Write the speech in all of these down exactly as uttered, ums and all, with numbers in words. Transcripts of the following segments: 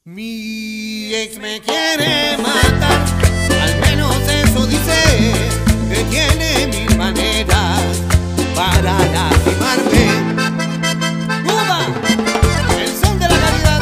Mi ex me quiere matar, al menos eso dice, que tiene mil maneras para lastimarme. ¡Uva! El son de la calidad.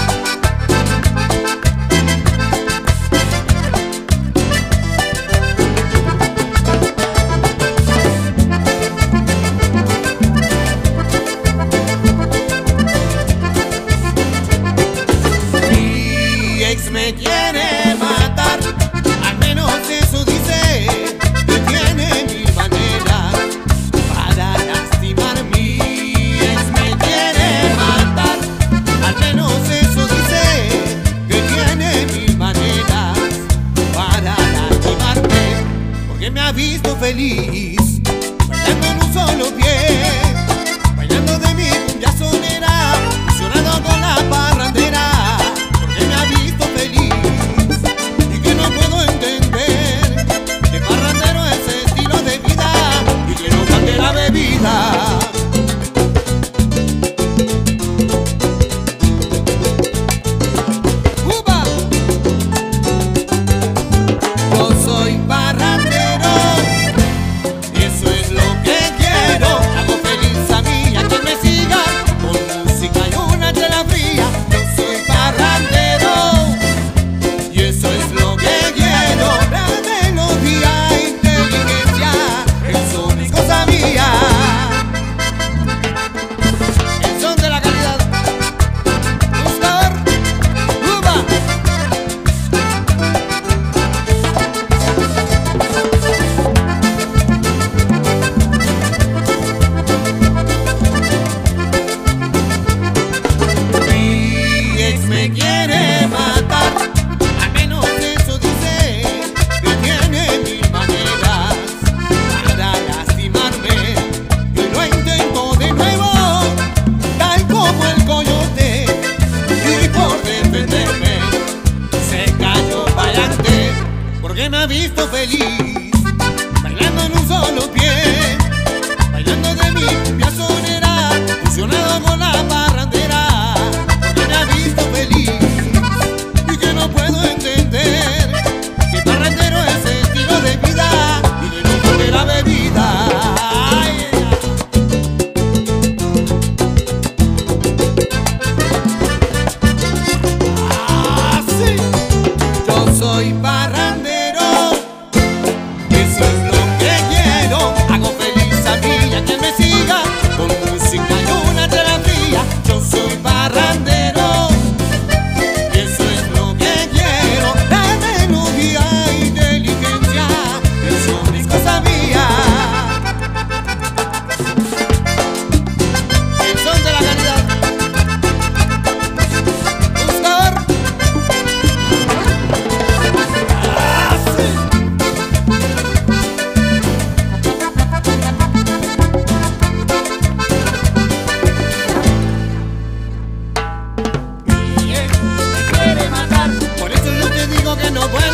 Me quiere matar, al menos eso dice, que tiene mil maneras para lastimar. Mi ex me quiere matar, al menos eso dice, que tiene mil maneras para lastimarme, porque me ha visto feliz, bailando en un solo pie, bailando de mi cumbia sonera, fusionado con la parrandera. La bebida. ¡Upa! Yo soy parrandero y eso es lo que quiero. Hago feliz a mí y a quien me siga con música y una chela fría. Yo soy parrandero y eso es lo que quiero. La melodía e inteligencia, eso es cosa mía. El son de la calidad. Buscador. ¡Uva! Mi ex me quiere matar, al menos eso dice, que tiene mil maneras para lastimarme. Yo lo intento de nuevo, tal como el coyote, y por defenderme se cayó para adelante, porque me ha visto feliz, bailando en un solo pie, bailando de mi cumbia sonera, fusionado con la parrandera, porque me ha visto feliz y que no puedo entender que parrandero es estilo de vida y que no toque la bebida. Ay, ah, sí. Yo soy parrandero, eso es lo que quiero. Hago feliz a mí y a quien me siga con música y una chela fría. Yo soy parrandero, eso es lo que quiero. La melodía e inteligencia, eso es cosa mía. El son de la calidad. Buscador. Ah, sí. Mi ex me quiere matar, por eso yo te digo que no puedo